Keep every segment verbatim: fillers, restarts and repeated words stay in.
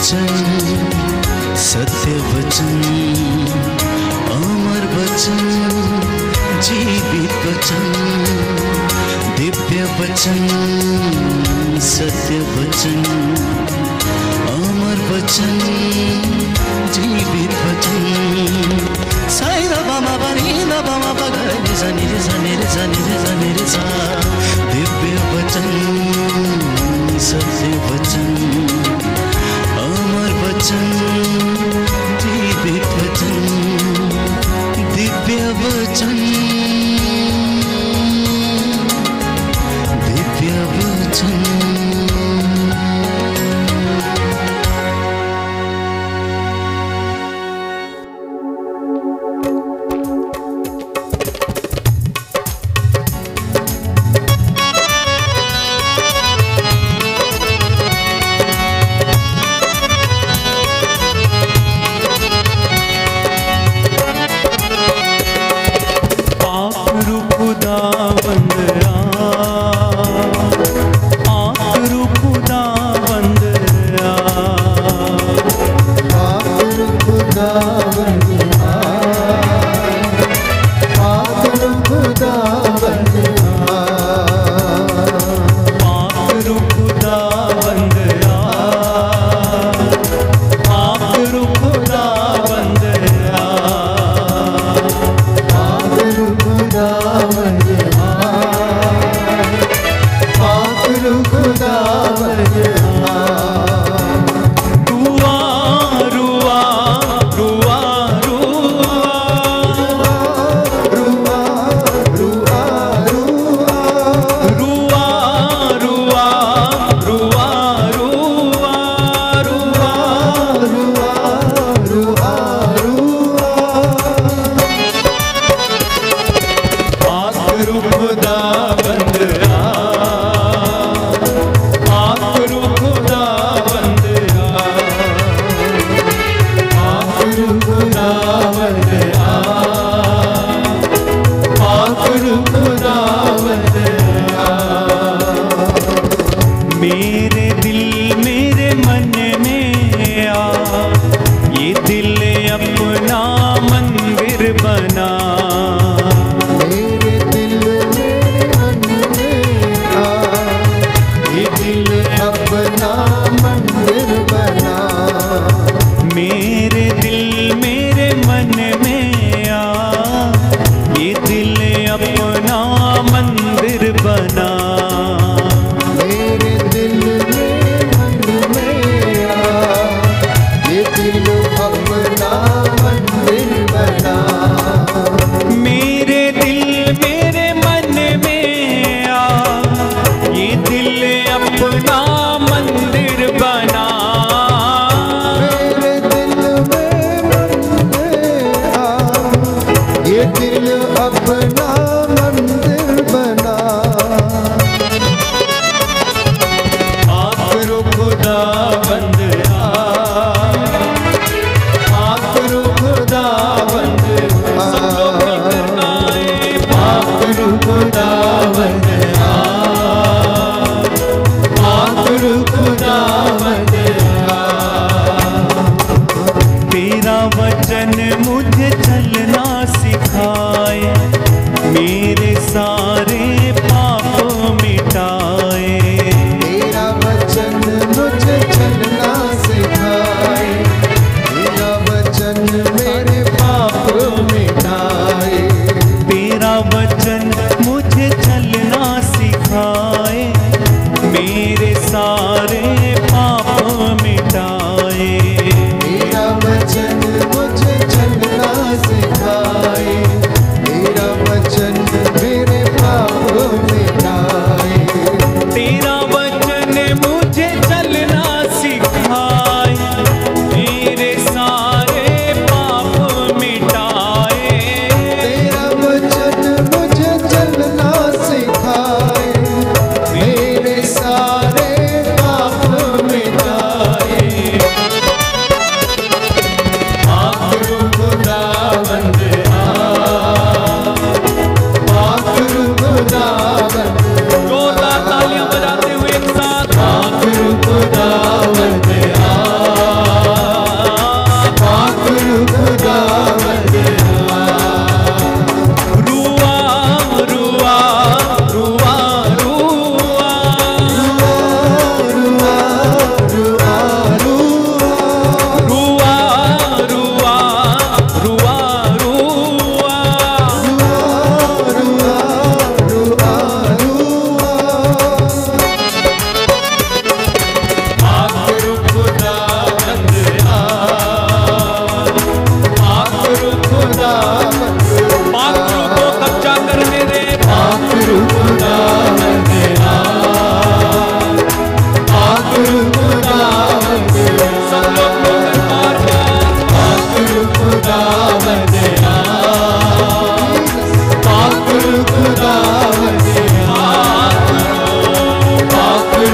वचन, सत्य वचन, अमर वचन, जीवित वचन, दिव्य वचन, सत्य वचन, अमर वचन, जीवित वचन। साई दा बामा बानी दा बामा बगा रे सा नि रे सा नि रे सा नि रे सा नि रे सा। दिव्य वचन, सत्य वचन, अमर वचन, जीवित वचन, दिव्य वचन, दिव्य वचन। अपना मंदिर बना, मेरे दिल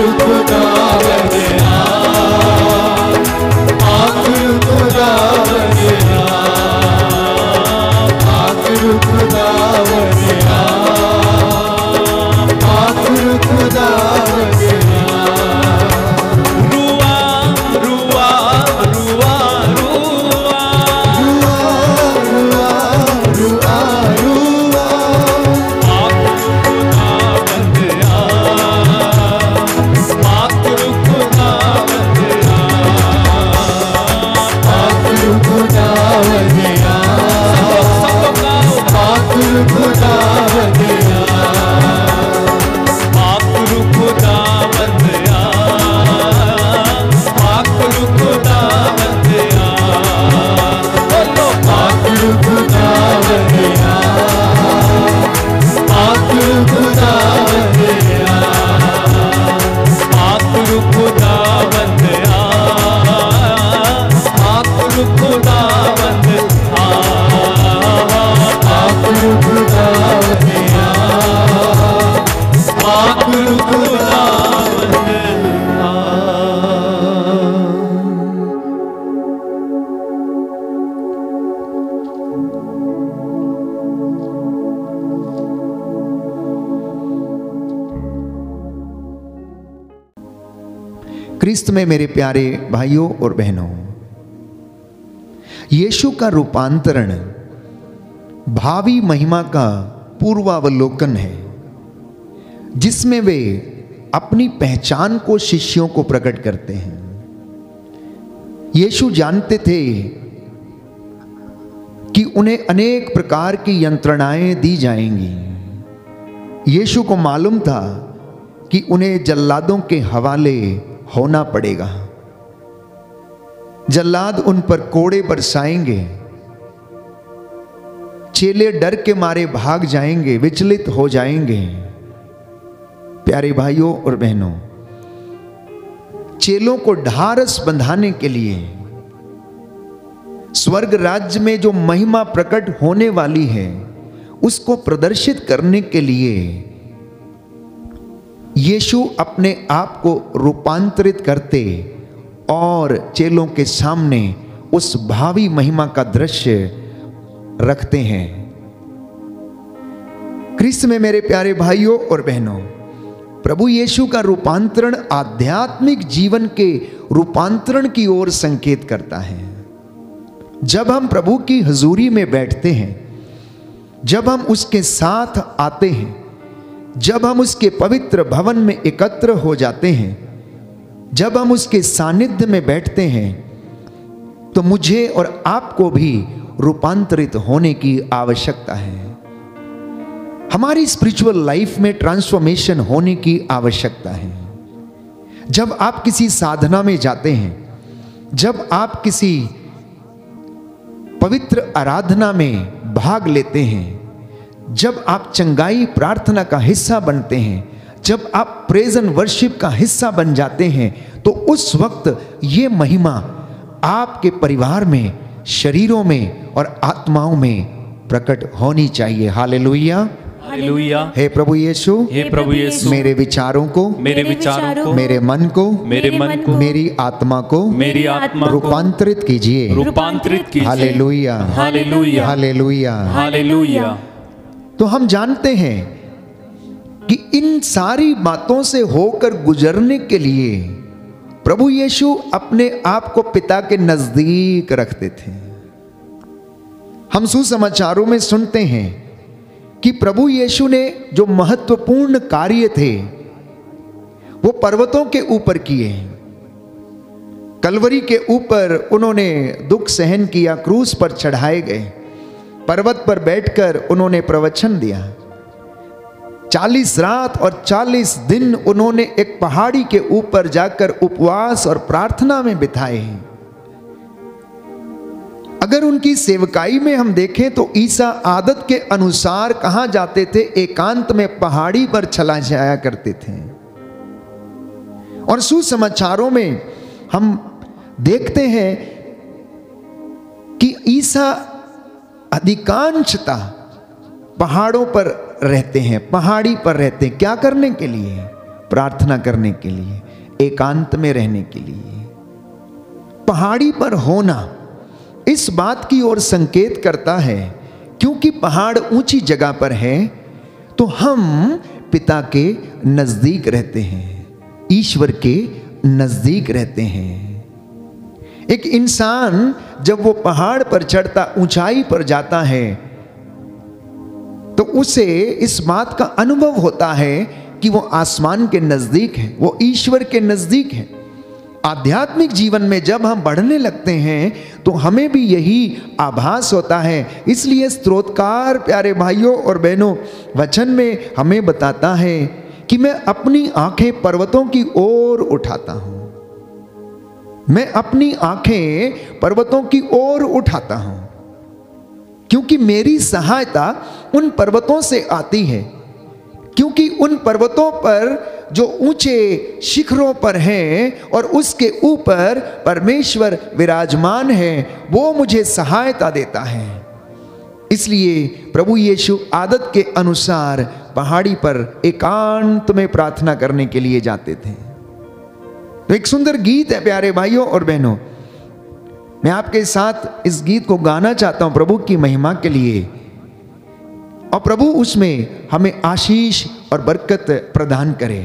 आखिर खुदावंदे आ, आखिर खुदावंदे आ, आखिर खुदावंदे आ, आखिर खुदावंदे आ। रुआ रुआ रुआ रुआ रुआ रुआ रुआ आखिर खुदावंदे आ, आखिर खुदावंदे आ, आखिर खुदावंदे आ, आखिर खुदावंदे आ, आखिर खुदावंदे आ, बोलो आखिर खुदावंदे आ, आखिर खुदावंदे आ, आखिर खुदावंदे आ, आखिर खुदावंदे आ, आखिर खुदावंदे आ, आखिर खुदावंदे आ। क्रिस्त में मेरे प्यारे भाइयों और बहनों, यीशु का रूपांतरण भावी महिमा का पूर्वावलोकन है, जिसमें वे अपनी पहचान को शिष्यों को प्रकट करते हैं। यीशु जानते थे कि उन्हें अनेक प्रकार की यंत्रणाएं दी जाएंगी। यीशु को मालूम था कि उन्हें जल्लादों के हवाले होना पड़ेगा। जल्लाद उन पर कोड़े बरसाएंगे, चेले डर के मारे भाग जाएंगे, विचलित हो जाएंगे। प्यारे भाइयों और बहनों, चेलों को ढारस बंधाने के लिए स्वर्ग राज्य में जो महिमा प्रकट होने वाली है उसको प्रदर्शित करने के लिए यीशु अपने आप को रूपांतरित करते और चेलों के सामने उस भावी महिमा का दृश्य रखते हैं। क्रिस्त में मेरे प्यारे भाइयों और बहनों, प्रभु यीशु का रूपांतरण आध्यात्मिक जीवन के रूपांतरण की ओर संकेत करता है। जब हम प्रभु की हुजूरी में बैठते हैं, जब हम उसके साथ आते हैं, जब हम उसके पवित्र भवन में एकत्र हो जाते हैं, जब हम उसके सानिध्य में बैठते हैं, तो मुझे और आपको भी रूपांतरित होने की आवश्यकता है। हमारी स्पिरिचुअल लाइफ में ट्रांसफॉर्मेशन होने की आवश्यकता है। जब आप किसी साधना में जाते हैं, जब आप किसी पवित्र आराधना में भाग लेते हैं, जब आप चंगाई प्रार्थना का हिस्सा बनते हैं, जब आप प्रेज एंड वर्शिप का हिस्सा बन जाते हैं, तो उस वक्त ये महिमा आपके परिवार में, शरीरों में और आत्माओं में प्रकट होनी चाहिए। Hallelujah, hallelujah. हे प्रभु यीशु, हे प्रभु यीशु, मेरे विचारों को, मेरे विचारों को, मेरे मन को, मेरे मन को, मेरी आत्मा को, मेरी आत्मा को रूपांतरित कीजिए। रूपांतरित कीजिए। Hallelujah, hallelujah, hallelujah, hallelujah. तो हम जानते हैं कि इन सारी बातों से होकर गुजरने के लिए प्रभु यीशु अपने आप को पिता के नजदीक रखते थे। हम सुसमाचारों में सुनते हैं कि प्रभु यीशु ने जो महत्वपूर्ण कार्य थे वो पर्वतों के ऊपर किए। कलवरी के ऊपर उन्होंने दुख सहन किया, क्रूस पर चढ़ाए गए, पर्वत पर बैठकर उन्होंने प्रवचन दिया। चालीस रात और चालीस दिन उन्होंने एक पहाड़ी के ऊपर जाकर उपवास और प्रार्थना में बिताए। अगर उनकी सेवकाई में हम देखें तो ईसा आदत के अनुसार कहां जाते थे? एकांत में पहाड़ी पर चला जाया करते थे। और सुसमाचारों में हम देखते हैं कि ईसा अधिकांशतः पहाड़ों पर रहते हैं, पहाड़ी पर रहते हैं। क्या करने के लिए? प्रार्थना करने के लिए, एकांत में रहने के लिए। पहाड़ी पर होना इस बात की ओर संकेत करता है, क्योंकि पहाड़ ऊंची जगह पर है तो हम पिता के नजदीक रहते हैं, ईश्वर के नजदीक रहते हैं। एक इंसान जब वो पहाड़ पर चढ़ता, ऊंचाई पर जाता है, तो उसे इस बात का अनुभव होता है कि वो आसमान के नजदीक है, वो ईश्वर के नजदीक है। आध्यात्मिक जीवन में जब हम बढ़ने लगते हैं तो हमें भी यही आभास होता है। इसलिए स्तोत्रकार प्यारे भाइयों और बहनों, वचन में हमें बताता है कि मैं अपनी आंखें पर्वतों की ओर उठाता हूं, मैं अपनी आंखें पर्वतों की ओर उठाता हूं, क्योंकि मेरी सहायता उन पर्वतों से आती है। क्योंकि उन पर्वतों पर जो ऊंचे शिखरों पर हैं और उसके ऊपर परमेश्वर विराजमान है, वो मुझे सहायता देता है। इसलिए प्रभु यीशु आदत के अनुसार पहाड़ी पर एकांत में प्रार्थना करने के लिए जाते थे। तो एक सुंदर गीत है प्यारे भाइयों और बहनों, मैं आपके साथ इस गीत को गाना चाहता हूं प्रभु की महिमा के लिए, और प्रभु उसमें हमें आशीष और बरकत प्रदान करे।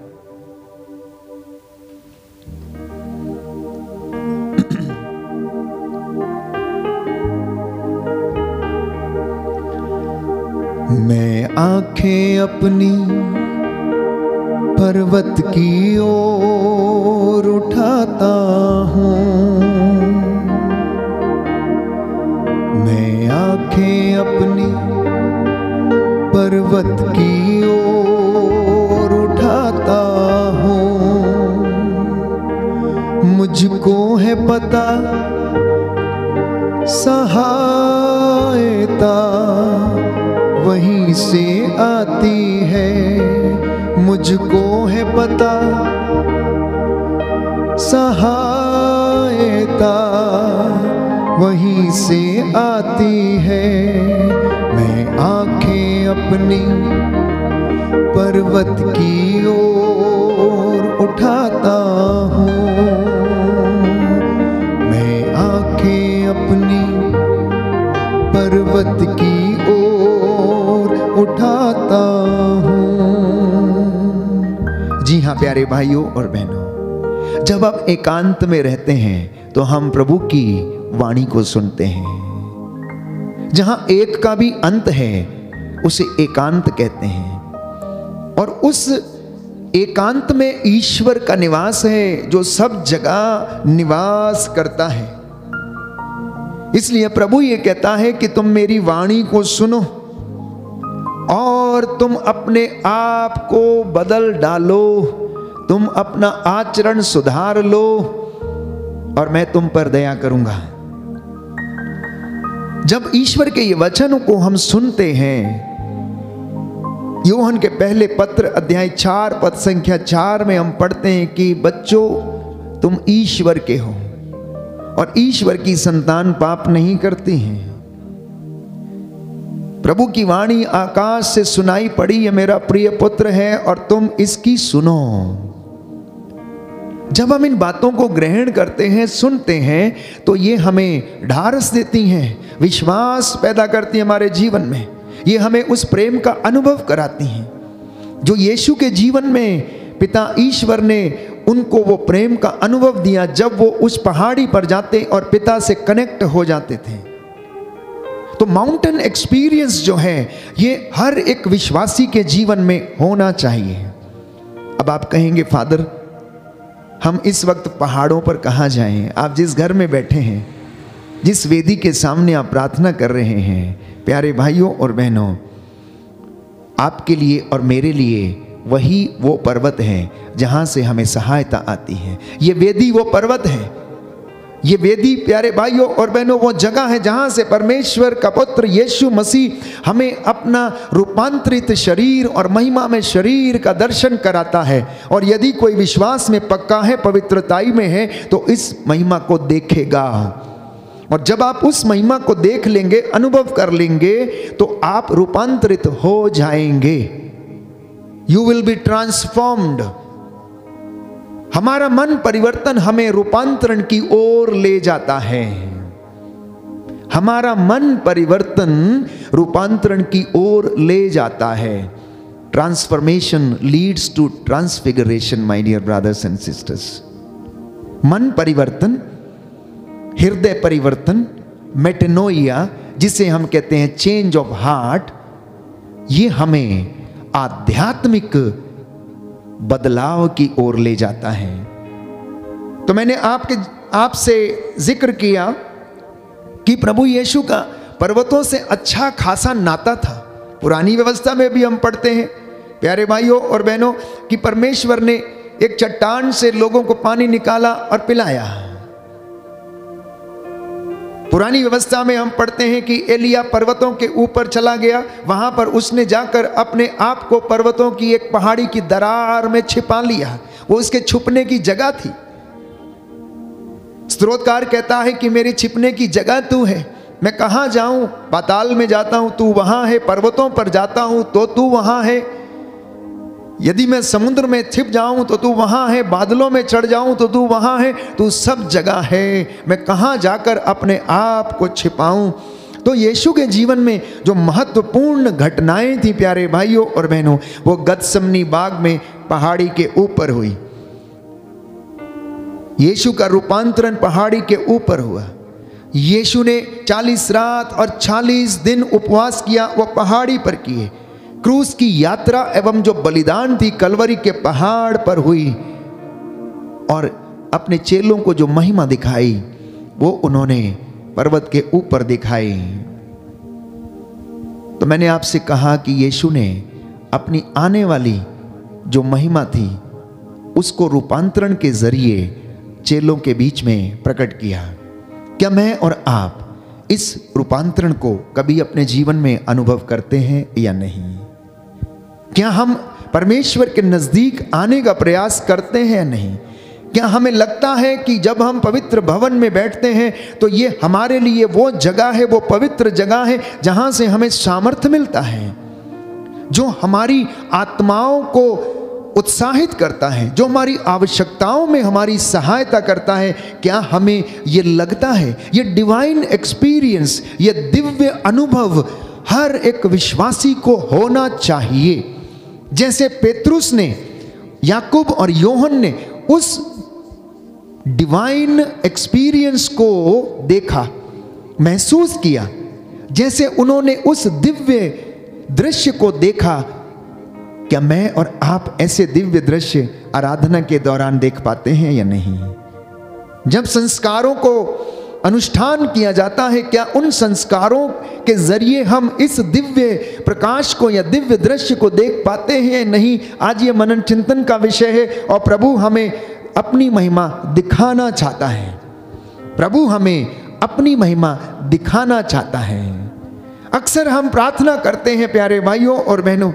मैं आंखें अपनी पर्वत की ओर उठाता हूँ, मैं आंखें अपनी पर्वत की ओर उठाता हूँ। मुझको है पता सहायता वहीं से आती है, मुझको है पता सहायता वहीं से आती है। मैं आंखें अपनी पर्वत की ओर उठाता हूँ, मैं आंखें अपनी पर्वत की ओर उठाता हूँ। जी हाँ प्यारे भाइयों और बहनों, जब आप एकांत में रहते हैं तो हम प्रभु की वाणी को सुनते हैं। जहां एक का भी अंत है उसे एकांत कहते हैं, और उस एकांत में ईश्वर का निवास है जो सब जगह निवास करता है। इसलिए प्रभु ये कहता है कि तुम मेरी वाणी को सुनो और तुम अपने आप को बदल डालो, तुम अपना आचरण सुधार लो और मैं तुम पर दया करूंगा। जब ईश्वर के ये वचनों को हम सुनते हैं, यूहन्ना के पहले पत्र अध्याय चार पद संख्या चार में हम पढ़ते हैं कि बच्चों तुम ईश्वर के हो और ईश्वर की संतान पाप नहीं करती हैं। प्रभु की वाणी आकाश से सुनाई पड़ी, ये मेरा प्रिय पुत्र है और तुम इसकी सुनो। जब हम इन बातों को ग्रहण करते हैं, सुनते हैं, तो ये हमें ढारस देती हैं, विश्वास पैदा करती हैं हमारे जीवन में। ये हमें उस प्रेम का अनुभव कराती हैं जो यीशु के जीवन में पिता ईश्वर ने उनको वो प्रेम का अनुभव दिया जब वो उस पहाड़ी पर जाते और पिता से कनेक्ट हो जाते थे। तो माउंटेन एक्सपीरियंस जो है ये हर एक विश्वासी के जीवन में होना चाहिए। अब आप कहेंगे फादर हम इस वक्त पहाड़ों पर कहाँ जाएं? आप जिस घर में बैठे हैं, जिस वेदी के सामने आप प्रार्थना कर रहे हैं, प्यारे भाइयों और बहनों, आपके लिए और मेरे लिए वही वो पर्वत है जहां से हमें सहायता आती है। ये वेदी वो पर्वत है, ये वेदी प्यारे भाइयों और बहनों वो जगह है जहां से परमेश्वर का पुत्र यीशु मसीह हमें अपना रूपांतरित शरीर और महिमा में शरीर का दर्शन कराता है। और यदि कोई विश्वास में पक्का है, पवित्रताई में है, तो इस महिमा को देखेगा। और जब आप उस महिमा को देख लेंगे, अनुभव कर लेंगे, तो आप रूपांतरित हो जाएंगे। You will be transformed. हमारा मन परिवर्तन हमें रूपांतरण की ओर ले जाता है। हमारा मन परिवर्तन रूपांतरण की ओर ले जाता है। Transformation leads to transfiguration my dear brothers and sisters. मन परिवर्तन, हृदय परिवर्तन, मेटेनोइया जिसे हम कहते हैं चेंज ऑफ हार्ट, ये हमें आध्यात्मिक बदलाव की ओर ले जाता है। तो मैंने आपके आपसे जिक्र किया कि प्रभु यीशु का पर्वतों से अच्छा खासा नाता था। पुरानी व्यवस्था में भी हम पढ़ते हैं प्यारे भाइयों और बहनों कि परमेश्वर ने एक चट्टान से लोगों को पानी निकाला और पिलाया। पुरानी व्यवस्था में हम पढ़ते हैं कि एलिया पर्वतों के ऊपर चला गया, वहां पर उसने जाकर अपने आप को पर्वतों की एक पहाड़ी की दरार में छिपा लिया। वो उसके छुपने की जगह थी। स्तोत्रकार कहता है कि मेरी छिपने की जगह तू है, मैं कहां जाऊं? पाताल में जाता हूं तू वहां है, पर्वतों पर जाता हूं तो तू वहां है, यदि मैं समुद्र में छिप जाऊं तो तू वहां है, बादलों में चढ़ जाऊं तो तू वहां है, तू सब जगह है, मैं कहां जाकर अपने आप को छिपाऊं। तो यीशु के जीवन में जो महत्वपूर्ण घटनाएं थी प्यारे भाइयों और बहनों, वो गतसमनी बाग में पहाड़ी के ऊपर हुई। यीशु का रूपांतरण पहाड़ी के ऊपर हुआ। यीशु ने चालीस रात और चालीस दिन उपवास किया, वो पहाड़ी पर किए। क्रूस की यात्रा एवं जो बलिदान थी कलवरी के पहाड़ पर हुई, और अपने चेलों को जो महिमा दिखाई वो उन्होंने पर्वत के ऊपर दिखाई। तो मैंने आपसे कहा कि यीशु ने अपनी आने वाली जो महिमा थी उसको रूपांतरण के जरिए चेलों के बीच में प्रकट किया। क्या मैं और आप इस रूपांतरण को कभी अपने जीवन में अनुभव करते हैं या नहीं? क्या हम परमेश्वर के नजदीक आने का प्रयास करते हैं या नहीं? क्या हमें लगता है कि जब हम पवित्र भवन में बैठते हैं तो ये हमारे लिए वो जगह है, वो पवित्र जगह है जहां से हमें सामर्थ्य मिलता है, जो हमारी आत्माओं को उत्साहित करता है, जो हमारी आवश्यकताओं में हमारी सहायता करता है? क्या हमें ये लगता है? ये डिवाइन एक्सपीरियंस, ये दिव्य अनुभव हर एक विश्वासी को होना चाहिए। जैसे पेतरुस ने, याकूब और योहन ने उस डिवाइन एक्सपीरियंस को देखा, महसूस किया, जैसे उन्होंने उस दिव्य दृश्य को देखा, क्या मैं और आप ऐसे दिव्य दृश्य आराधना के दौरान देख पाते हैं या नहीं? जब संस्कारों को अनुष्ठान किया जाता है, क्या उन संस्कारों के जरिए हम इस दिव्य प्रकाश को या दिव्य दृश्य को देख पाते हैं या नहीं? आज ये मनन चिंतन का विषय है और प्रभु हमें अपनी महिमा दिखाना चाहता है। प्रभु हमें अपनी महिमा दिखाना चाहता है। अक्सर हम प्रार्थना करते हैं प्यारे भाइयों और बहनों,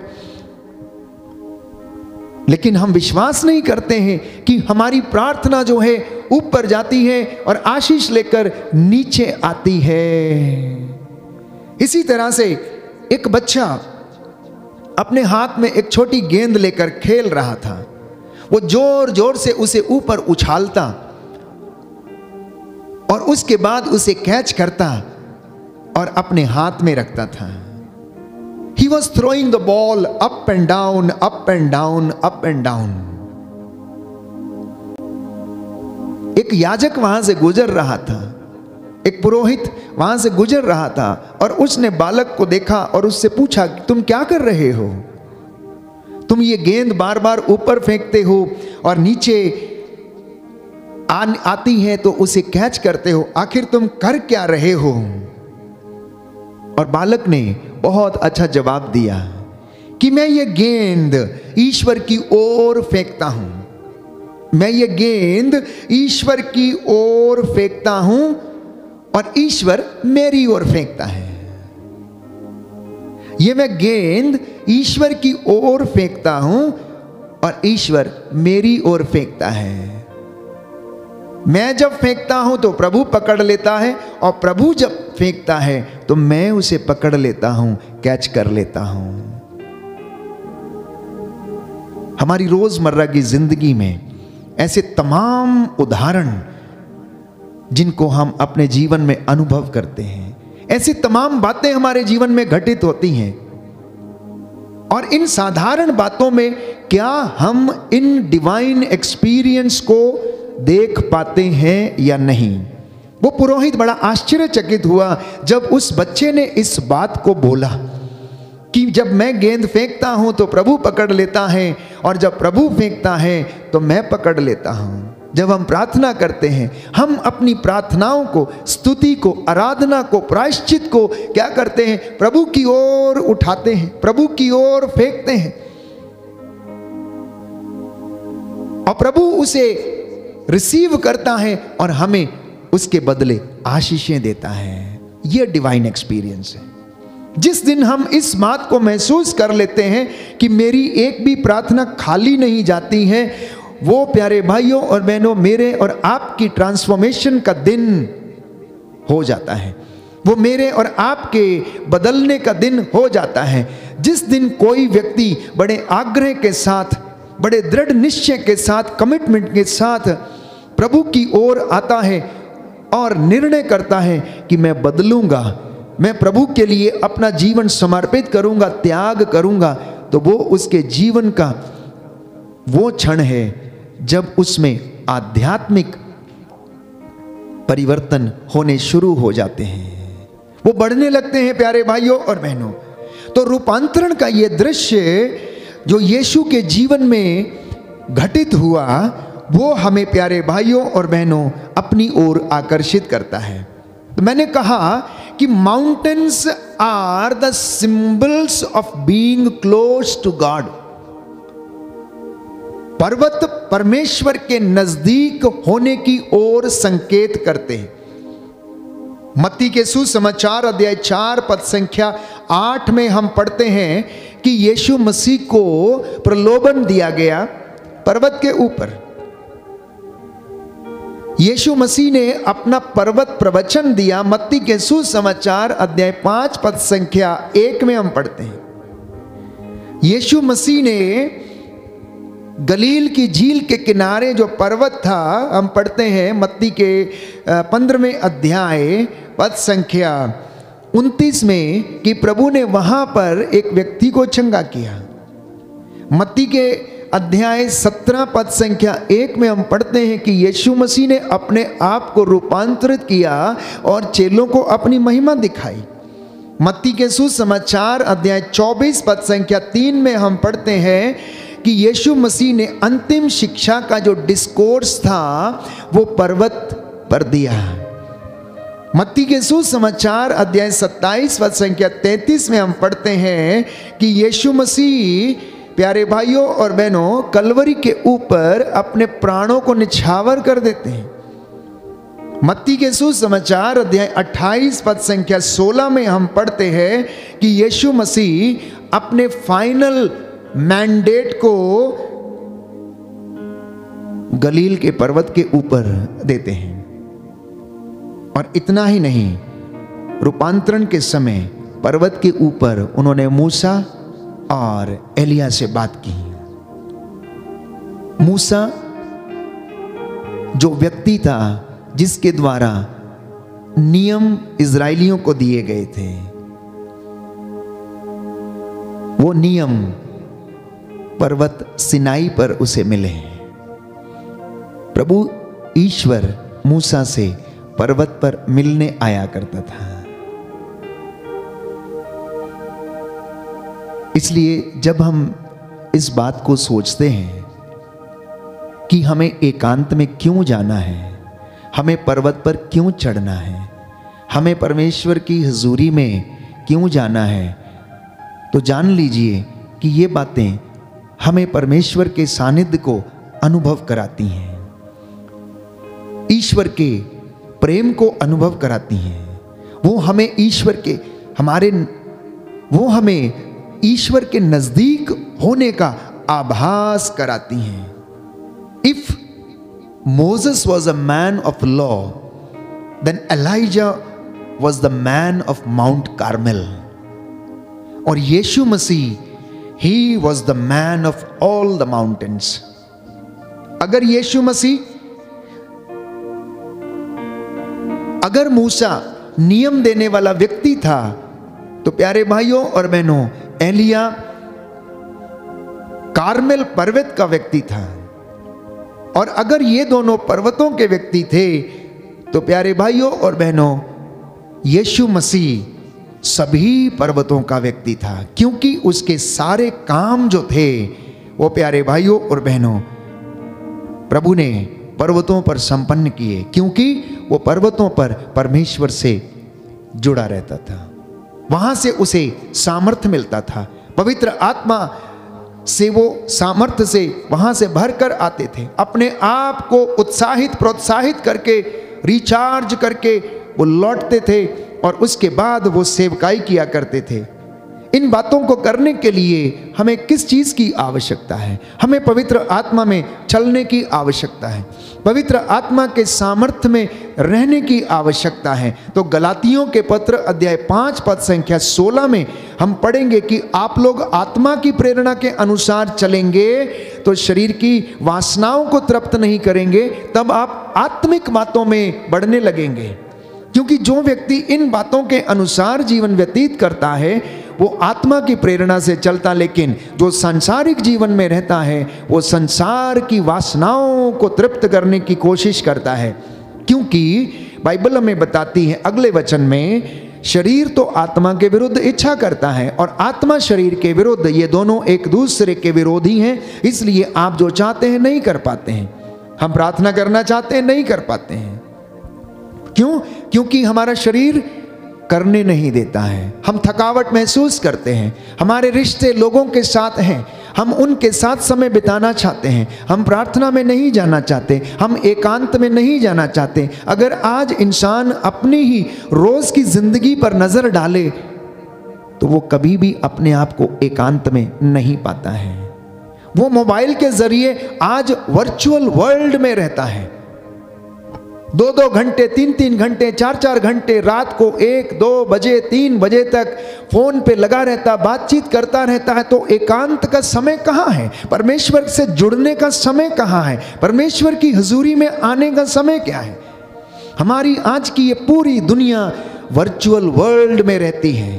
लेकिन हम विश्वास नहीं करते हैं कि हमारी प्रार्थना जो है ऊपर जाती है और आशीष लेकर नीचे आती है। इसी तरह से एक बच्चा अपने हाथ में एक छोटी गेंद लेकर खेल रहा था। वो जोर जोर से उसे ऊपर उछालता और उसके बाद उसे कैच करता और अपने हाथ में रखता था। He was throwing the ball up and down, up and down, up and down. एक याजक वहां से गुजर रहा था, एक पुरोहित वहां से गुजर रहा था और उसने बालक को देखा और उससे पूछा, तुम क्या कर रहे हो? तुम ये गेंद बार बार ऊपर फेंकते हो और नीचे आ, आती है तो उसे कैच करते हो, आखिर तुम कर क्या रहे हो? और बालक ने बहुत अच्छा जवाब दिया कि मैं ये गेंद ईश्वर की ओर फेंकता हूं। मैं ये गेंद ईश्वर की ओर फेंकता हूं और ईश्वर मेरी ओर फेंकता है। ये मैं गेंद ईश्वर की ओर फेंकता हूं और ईश्वर मेरी ओर फेंकता है। मैं जब फेंकता हूं तो प्रभु पकड़ लेता है और प्रभु जब फेंकता है तो मैं उसे पकड़ लेता हूं, कैच कर लेता हूं। हमारी रोजमर्रा की जिंदगी में ऐसे तमाम उदाहरण जिनको हम अपने जीवन में अनुभव करते हैं, ऐसी तमाम बातें हमारे जीवन में घटित होती हैं, और इन साधारण बातों में क्या हम इन डिवाइन एक्सपीरियंस को देख पाते हैं या नहीं। वो पुरोहित बड़ा आश्चर्यचकित हुआ जब उस बच्चे ने इस बात को बोला कि जब मैं गेंद फेंकता हूं तो प्रभु पकड़ लेता है, और जब प्रभु फेंकता है तो मैं पकड़ लेता हूं। जब हम प्रार्थना करते हैं, हम अपनी प्रार्थनाओं को, स्तुति को, आराधना को, प्रायश्चित को क्या करते हैं, प्रभु की ओर उठाते हैं, प्रभु की ओर फेंकते हैं, और प्रभु उसे रिसीव करता है और हमें उसके बदले आशीषें देता है। यह डिवाइन एक्सपीरियंस है। जिस दिन हम इस बात को महसूस कर लेते हैं कि मेरी एक भी प्रार्थना खाली नहीं जाती है, वो प्यारे भाइयों और बहनों मेरे और आपकी ट्रांसफॉर्मेशन का दिन हो जाता है। वो मेरे और आपके बदलने का दिन हो जाता है। जिस दिन कोई व्यक्ति बड़े आग्रह के साथ, बड़े दृढ़ निश्चय के साथ, कमिटमेंट के साथ प्रभु की ओर आता है और निर्णय करता है कि मैं बदलूंगा, मैं प्रभु के लिए अपना जीवन समर्पित करूंगा, त्याग करूंगा, तो वो उसके जीवन का वो क्षण है जब उसमें आध्यात्मिक परिवर्तन होने शुरू हो जाते हैं, वो बढ़ने लगते हैं प्यारे भाइयों और बहनों। तो रूपांतरण का ये दृश्य जो यीशु के जीवन में घटित हुआ, वो हमें प्यारे भाइयों और बहनों अपनी ओर आकर्षित करता है। तो मैंने कहा कि mountains are the symbols of being close to God. पर्वत परमेश्वर के नजदीक होने की ओर संकेत करते हैं। मत्ती के सुसमाचार अध्याय चार पद संख्या आठ में हम पढ़ते हैं कि यीशु मसीह को प्रलोभन दिया गया पर्वत के ऊपर। यीशु मसीह ने अपना पर्वत प्रवचन दिया। मत्ती के सुसमाचार अध्याय पांच पद संख्या एक में हम पढ़ते हैं, यीशु मसीह ने गलील की झील के किनारे जो पर्वत था, हम पढ़ते हैं मत्ती के पंद्रहवें अध्याय पद संख्या उनतीस में कि प्रभु ने वहां पर एक व्यक्ति को चंगा किया। मत्ती के अध्याय सत्रह पद संख्या एक में हम पढ़ते हैं कि यीशु मसीह ने अपने आप को रूपांतरित किया और चेलों को अपनी महिमा दिखाई। मत्ती के सुसमाचार अध्याय चौबीस पद संख्या तीन में हम पढ़ते हैं कि यीशु मसीह ने अंतिम शिक्षा का जो डिस्कोर्स था वो पर्वत पर दिया। मत्ती के सुसमाचार अध्याय सत्ताईस पद संख्या तैंतीस में हम पढ़ते हैं कि यीशु मसीह प्यारे भाइयों और बहनों कलवरी के ऊपर अपने प्राणों को निछावर कर देते हैं। मत्ती के सुसमाचार अध्याय अट्ठाईस पद संख्या सोलह में हम पढ़ते हैं कि यीशु मसीह अपने फाइनल मैंडेट को गलील के पर्वत के ऊपर देते हैं। और इतना ही नहीं, रूपांतरण के समय पर्वत के ऊपर उन्होंने मूसा और एलिया से बात की। मूसा जो व्यक्ति था जिसके द्वारा नियम इजरायलियों को दिए गए थे, वो नियम पर्वत सिनाई पर उसे मिले। प्रभु ईश्वर मूसा से पर्वत पर मिलने आया करता था। इसलिए जब हम इस बात को सोचते हैं कि हमें एकांत में क्यों जाना है, हमें पर्वत पर क्यों चढ़ना है, हमें परमेश्वर की हुजूरी में क्यों जाना है, तो जान लीजिए कि ये बातें हमें परमेश्वर के सानिध्य को अनुभव कराती हैं, ईश्वर के प्रेम को अनुभव कराती हैं। वो हमें ईश्वर के हमारे वो हमें ईश्वर के नजदीक होने का आभास कराती हैं। If Moses was a man of law, then Elijah was the man of Mount Carmel. और यीशु मसीह He was the man of all the mountains. अगर यीशु मसीह, अगर मूसा नियम देने वाला व्यक्ति था, तो प्यारे भाइयों और बहनों, एलिया कार्मेल पर्वत का व्यक्ति था। और अगर ये दोनों पर्वतों के व्यक्ति थे, तो प्यारे भाइयों और बहनों, यीशु मसीह सभी पर्वतों का व्यक्ति था, क्योंकि उसके सारे काम जो थे वो प्यारे भाइयों और बहनों प्रभु ने पर्वतों पर संपन्न किए, क्योंकि वो पर्वतों पर परमेश्वर से जुड़ा रहता था। वहां से उसे सामर्थ्य मिलता था, पवित्र आत्मा से वो सामर्थ्य से वहां से भरकर आते थे, अपने आप को उत्साहित प्रोत्साहित करके रिचार्ज करके वो लौटते थे और उसके बाद वो सेवकाई किया करते थे। इन बातों को करने के लिए हमें किस चीज की आवश्यकता है? हमें पवित्र आत्मा में चलने की आवश्यकता है, पवित्र आत्मा के सामर्थ्य में रहने की आवश्यकता है। तो गलातियों के पत्र अध्याय पांच पद संख्या सोलह में हम पढ़ेंगे कि आप लोग आत्मा की प्रेरणा के अनुसार चलेंगे तो शरीर की वासनाओं को तृप्त नहीं करेंगे, तब आप आत्मिक बातों में बढ़ने लगेंगे। क्योंकि जो व्यक्ति इन बातों के अनुसार जीवन व्यतीत करता है वो आत्मा की प्रेरणा से चलता, लेकिन जो सांसारिक जीवन में रहता है वो संसार की वासनाओं को तृप्त करने की कोशिश करता है। क्योंकि बाइबल हमें बताती है अगले वचन में, शरीर तो आत्मा के विरुद्ध इच्छा करता है और आत्मा शरीर के विरुद्ध, ये दोनों एक दूसरे के विरोधी हैं। इसलिए आप जो चाहते हैं नहीं कर पाते हैं, हम प्रार्थना करना चाहते हैं नहीं कर पाते हैं। क्यों? क्योंकि हमारा शरीर करने नहीं देता है, हम थकावट महसूस करते हैं, हमारे रिश्ते लोगों के साथ हैं, हम उनके साथ समय बिताना चाहते हैं, हम प्रार्थना में नहीं जाना चाहते, हम एकांत में नहीं जाना चाहते। अगर आज इंसान अपनी ही रोज की जिंदगी पर नजर डाले तो वो कभी भी अपने आप को एकांत में नहीं पाता है। वो मोबाइल के जरिए आज वर्चुअल वर्ल्ड में रहता है, दो दो घंटे तीन तीन घंटे चार चार घंटे रात को एक दो बजे तीन बजे तक फोन पे लगा रहता, बातचीत करता रहता है। तो एकांत का समय कहाँ है? परमेश्वर से जुड़ने का समय कहाँ है? परमेश्वर की हुजूरी में आने का समय क्या है? हमारी आज की ये पूरी दुनिया वर्चुअल वर्ल्ड में रहती है।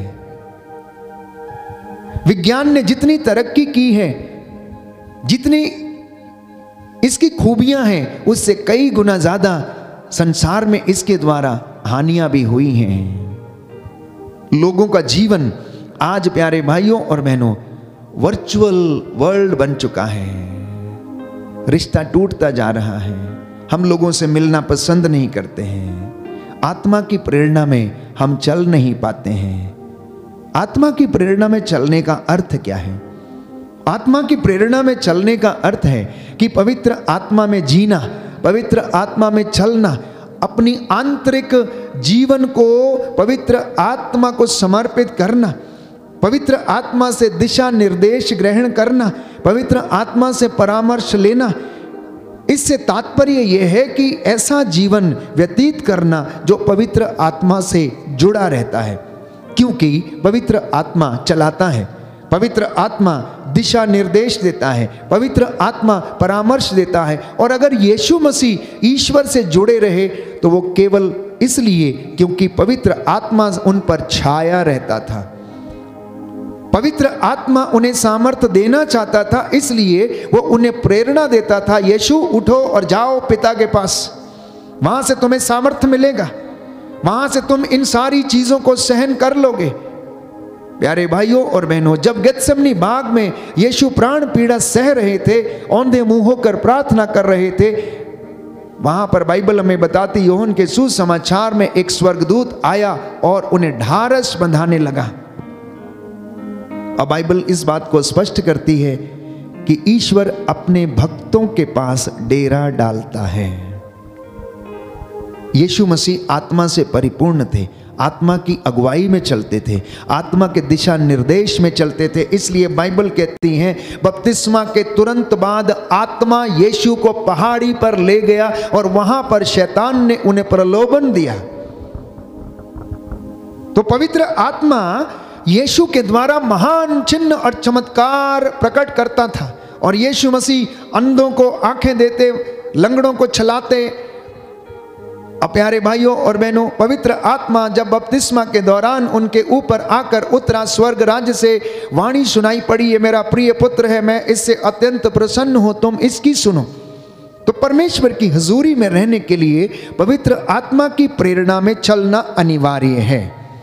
विज्ञान ने जितनी तरक्की की है, जितनी इसकी खूबियां हैं, उससे कई गुना ज्यादा संसार में इसके द्वारा हानियां भी हुई हैं। लोगों का जीवन आज प्यारे भाइयों और बहनों वर्चुअल वर्ल्ड बन चुका है। रिश्ता टूटता जा रहा है, हम लोगों से मिलना पसंद नहीं करते हैं, आत्मा की प्रेरणा में हम चल नहीं पाते हैं। आत्मा की प्रेरणा में चलने का अर्थ क्या है? आत्मा की प्रेरणा में चलने का अर्थ है कि पवित्र आत्मा में जीना, पवित्र आत्मा में चलना, अपनी आंतरिक जीवन को पवित्र आत्मा को समर्पित करना, पवित्र आत्मा से दिशा निर्देश ग्रहण करना, पवित्र आत्मा से परामर्श लेना। इससे तात्पर्य यह है कि ऐसा जीवन व्यतीत करना जो पवित्र आत्मा से जुड़ा रहता है, क्योंकि पवित्र आत्मा चलाता है, पवित्र आत्मा दिशा निर्देश देता है, पवित्र आत्मा परामर्श देता है। और अगर यीशु मसीह ईश्वर से जुड़े रहे तो वो केवल इसलिए क्योंकि पवित्र आत्मा उन पर छाया रहता था, पवित्र आत्मा उन्हें सामर्थ्य देना चाहता था, इसलिए वो उन्हें प्रेरणा देता था, यीशु उठो और जाओ पिता के पास, वहां से तुम्हें सामर्थ्य मिलेगा, वहां से तुम इन सारी चीजों को सहन कर लोगे। प्यारे भाइयों और बहनों, जब गेत्सेमनी बाग में यीशु प्राण पीड़ा सह रहे थे, औंधे मुंह होकर प्रार्थना कर रहे थे, वहां पर बाइबल हमें बताती, यूहन्ना के सुसमाचार में एक स्वर्गदूत आया और उन्हें ढारस बंधाने लगा। अब बाइबल इस बात को स्पष्ट करती है कि ईश्वर अपने भक्तों के पास डेरा डालता है। यीशु मसीह आत्मा से परिपूर्ण थे, आत्मा की अगुवाई में चलते थे, आत्मा के दिशा निर्देश में चलते थे। इसलिए बाइबल कहती है बपतिस्मा के तुरंत बाद आत्मा यीशु को पहाड़ी पर ले गया और वहां पर शैतान ने उन्हें प्रलोभन दिया। तो पवित्र आत्मा यीशु के द्वारा महान चिन्ह और चमत्कार प्रकट करता था। और यीशु मसीह अंधों को आंखें देते, लंगड़ों को चलाते। अब प्यारे भाइयों और बहनों, पवित्र आत्मा जब बपतिस्मा के दौरान उनके ऊपर आकर उतरा, स्वर्ग राज्य से वाणी सुनाई पड़ी, ये मेरा प्रिय पुत्र है, मैं इससे अत्यंत प्रसन्न हूं, तुम इसकी सुनो। तो परमेश्वर की हुजूरी में रहने के लिए पवित्र आत्मा की प्रेरणा में चलना अनिवार्य है।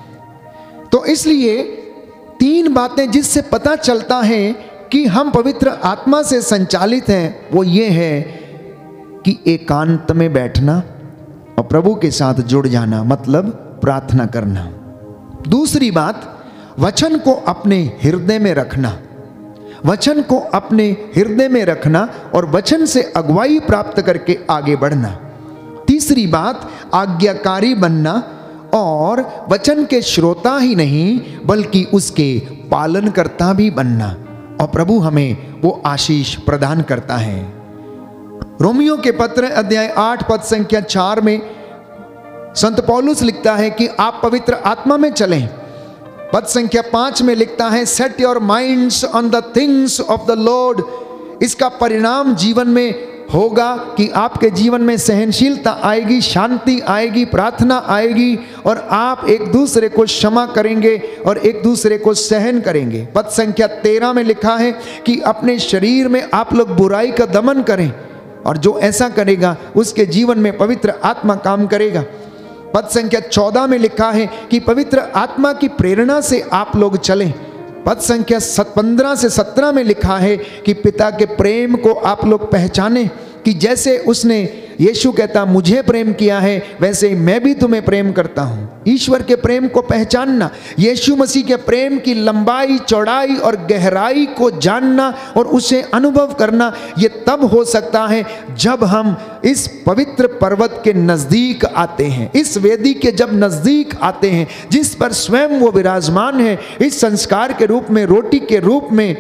तो इसलिए तीन बातें जिससे पता चलता है कि हम पवित्र आत्मा से संचालित हैं, वो ये है कि एकांत में बैठना और प्रभु के साथ जुड़ जाना, मतलब प्रार्थना करना। दूसरी बात, वचन को अपने हृदय में रखना, वचन को अपने हृदय में रखना और वचन से अगुवाई प्राप्त करके आगे बढ़ना। तीसरी बात, आज्ञाकारी बनना और वचन के श्रोता ही नहीं बल्कि उसके पालनकर्ता भी बनना। और प्रभु हमें वो आशीष प्रदान करता है। रोमियो के पत्र अध्याय आठ पद संख्या चार में संत पौलुस लिखता है कि आप पवित्र आत्मा में चलें। पद संख्या पांच में लिखता है, set your minds on the things of the Lord. इसका परिणाम जीवन में होगा कि आपके जीवन में सहनशीलता आएगी, शांति आएगी, प्रार्थना आएगी और आप एक दूसरे को क्षमा करेंगे और एक दूसरे को सहन करेंगे। पद संख्या तेरह में लिखा है कि अपने शरीर में आप लोग बुराई का दमन करें और जो ऐसा करेगा उसके जीवन में पवित्र आत्मा काम करेगा। पद संख्या चौदह में लिखा है कि पवित्र आत्मा की प्रेरणा से आप लोग चलें। पद संख्या पंद्रह से सत्रह में लिखा है कि पिता के प्रेम को आप लोग पहचानें कि जैसे उसने, यीशु कहता, मुझे प्रेम किया है वैसे ही मैं भी तुम्हें प्रेम करता हूं। ईश्वर के प्रेम को पहचानना, यीशु मसीह के प्रेम की लंबाई, चौड़ाई और गहराई को जानना और उसे अनुभव करना, ये तब हो सकता है जब हम इस पवित्र पर्वत के नजदीक आते हैं, इस वेदी के जब नजदीक आते हैं जिस पर स्वयं वो विराजमान है इस संस्कार के रूप में, रोटी के रूप में,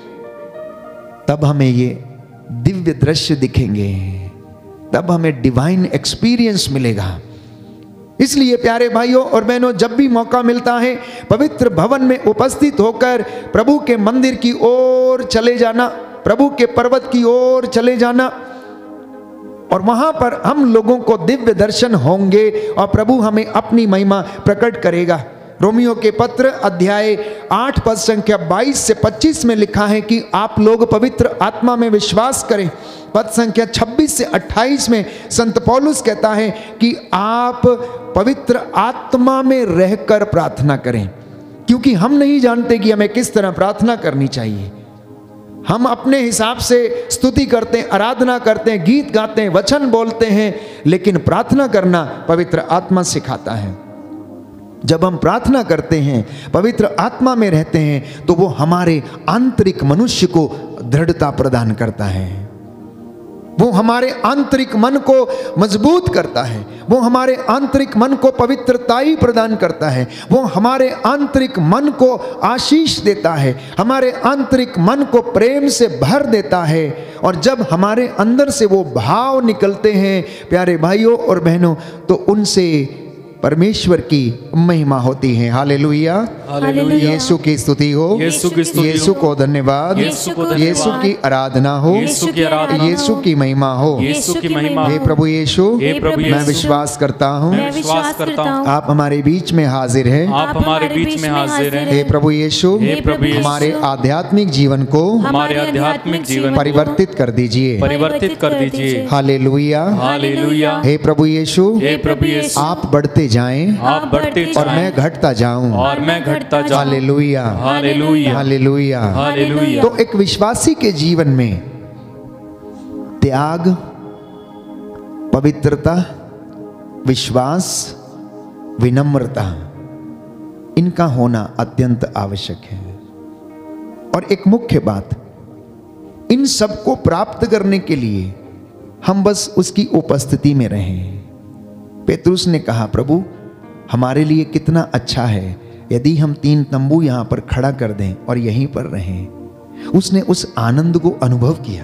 तब हमें ये दिव्य दृश्य दिखेंगे, तब हमें डिवाइन एक्सपीरियंस मिलेगा। इसलिए प्यारे भाइयों और बहनों, जब भी मौका मिलता है पवित्र भवन में उपस्थित होकर प्रभु के मंदिर की ओर चले जाना, प्रभु के पर्वत की ओर चले जाना और वहां पर हम लोगों को दिव्य दर्शन होंगे और प्रभु हमें अपनी महिमा प्रकट करेगा। रोमियो के पत्र अध्याय आठ पद संख्या बाईस से पच्चीस में लिखा है कि आप लोग पवित्र आत्मा में विश्वास करें। पद संख्या छब्बीस से अट्ठाईस में संत पौलुस कहता है कि आप पवित्र आत्मा में रहकर प्रार्थना करें, क्योंकि हम नहीं जानते कि हमें किस तरह प्रार्थना करनी चाहिए। हम अपने हिसाब से स्तुति करते हैं, आराधना करते हैं, गीत गाते हैं, वचन बोलते हैं, लेकिन प्रार्थना करना पवित्र आत्मा सिखाता है। जब हम प्रार्थना करते हैं, पवित्र आत्मा में रहते हैं, तो वो हमारे आंतरिक मनुष्य को दृढ़ता प्रदान करता है, वो हमारे आंतरिक मन को मजबूत करता है, वो हमारे आंतरिक मन को पवित्रताई प्रदान करता है, वो हमारे आंतरिक मन को आशीष देता है, हमारे आंतरिक मन को प्रेम से भर देता है। और जब हमारे अंदर से वो भाव निकलते हैं प्यारे भाइयों और बहनों, तो उनसे परमेश्वर की महिमा होती है। Hallelujah, hallelujah. यीशु की स्तुति हो, यीशु की स्तुति हो, यीशु को धन्यवाद, यीशु को धन्यवाद, यीशु की आराधना हो, यीशु की आराधना, यीशु की महिमा हो, यीशु की महिमा। हे प्रभु यीशु, हे प्रभु मैं यीशु, विश्वास करता हूँ मैं विश्वास करता हूँ आप हमारे बीच में हाजिर हैं। आप हमारे बीच में हाजिर हैं। हे प्रभु यीशु, हे प्रभु यीशु, हमारे आध्यात्मिक जीवन को हमारे आध्यात्मिक जीवन परिवर्तित कर दीजिए। परिवर्तित कर दीजिए। Hallelujah, hallelujah. हे प्रभु यीशु, हे प्रभु यीशु, आप बढ़ते जाएं आप बढ़ते और मैं जाएं घटता जाऊं। और मैं घटता जाऊं। Hallelujah, hallelujah, hallelujah. हालेलुया। तो एक विश्वासी के जीवन में त्याग, पवित्रता, विश्वास, विनम्रता, इनका होना अत्यंत आवश्यक है। और एक मुख्य बात, इन सबको प्राप्त करने के लिए हम बस उसकी उपस्थिति में रहें। पेतरुस ने कहा, प्रभु हमारे लिए कितना अच्छा है यदि हम तीन तंबू यहां पर खड़ा कर दें और यहीं पर रहें। उसने उस आनंद को अनुभव किया,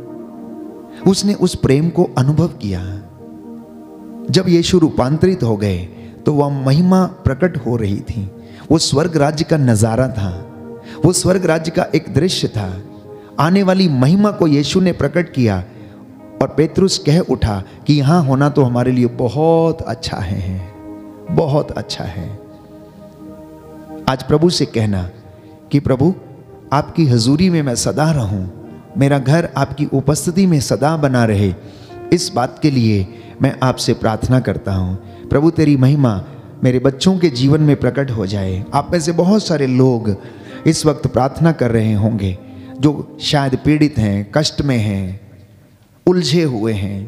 उसने उस प्रेम को अनुभव किया। जब यीशु रूपांतरित हो गए तो वह महिमा प्रकट हो रही थी, वो स्वर्ग राज्य का नजारा था, वो स्वर्ग राज्य का एक दृश्य था। आने वाली महिमा को यीशु ने प्रकट किया और पेतरुस कह उठा कि यहां होना तो हमारे लिए बहुत अच्छा है, बहुत अच्छा है। आज प्रभु से कहना कि प्रभु आपकी हजूरी में मैं सदा रहूं, मेरा घर आपकी उपस्थिति में सदा बना रहे, इस बात के लिए मैं आपसे प्रार्थना करता हूं। प्रभु तेरी महिमा मेरे बच्चों के जीवन में प्रकट हो जाए। आप में से बहुत सारे लोग इस वक्त प्रार्थना कर रहे होंगे जो शायद पीड़ित हैं, कष्ट में हैं, उलझे हुए हैं।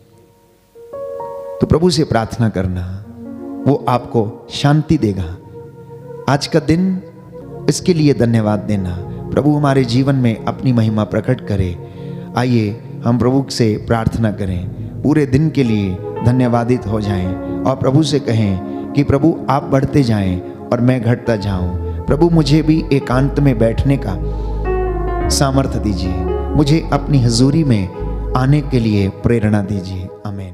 तो प्रभु से प्रार्थना करना, वो आपको शांति देगा। आज का दिन इसके लिए धन्यवाद देना। प्रभु हमारे जीवन में अपनी महिमा प्रकट करे। आइए हम प्रभु से प्रार्थना करें, पूरे दिन के लिए धन्यवादित हो जाएं और प्रभु से कहें कि प्रभु आप बढ़ते जाएं और मैं घटता जाऊं। प्रभु मुझे भी एकांत में बैठने का सामर्थ्य दीजिए, मुझे अपनी हजूरी में आने के लिए प्रेरणा दीजिए। आमीन।